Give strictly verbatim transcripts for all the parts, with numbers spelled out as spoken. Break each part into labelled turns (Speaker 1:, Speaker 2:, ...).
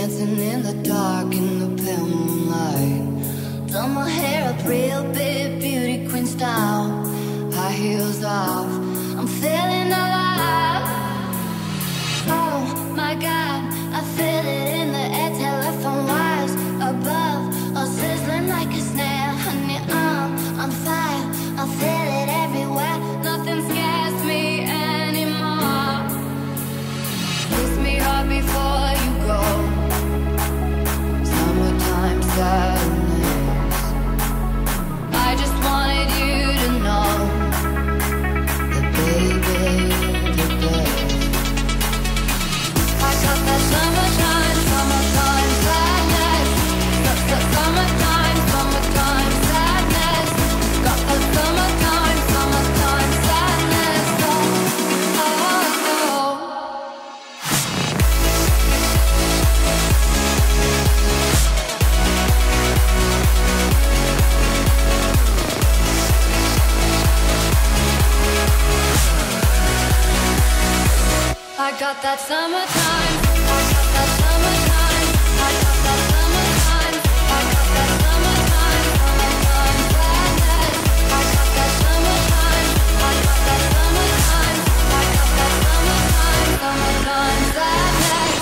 Speaker 1: dancing in the dark in the pale moonlight. Done my hair up real big, beauty queen style. High heels off, I'm feeling alive. Oh my God, I feel it in the air. Telephone wires above, all sizzling like a snare. Honey, I'm on fire, I feel it everywhere. Nothing scares me anymore. Kiss me hard before you go. Summertime sadness. I just wanted you to know that baby, you're the best. I got that summertime, summertime sadness. Got that summertime, summertime sadness. Got that summertime, summertime sadness. Oh, oh, oh. I got that summertime, I got that summertime, I got that summertime, I got that summertime, summertime sadness. I got that summertime, I got that summertime, I got that summertime, summertime sadness.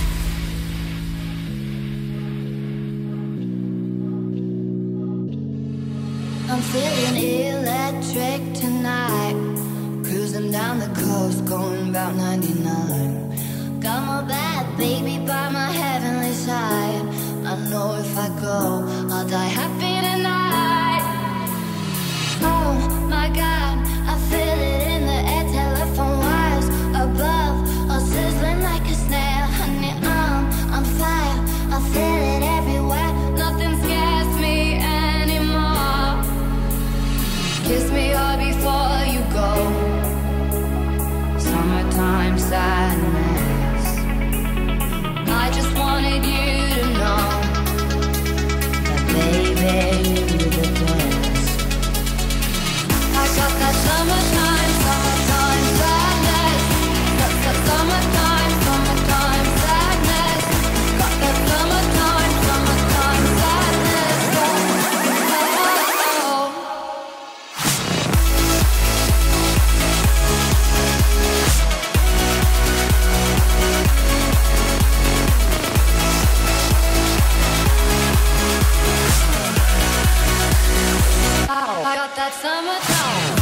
Speaker 1: I'm feeling electric tonight. Cruising down the coast, going about ninety-nine. Got my bad baby by my heavenly side. I know if I go, I'll die happy tonight. Oh my God, I feel it in the air. Telephone wires above, all sizzling like a snare. Honey, I'm on fire, I feel it everywhere. Nothing scares me anymore. Kiss me hard before you go. Summertime sadness. I just wanted you to know that baby, you're the best. I got that summertime, summertime sadness. Got that summertime, summertime sadness. Got that summertime, summertime sadness. Oh, oh, oh. I got that summertime.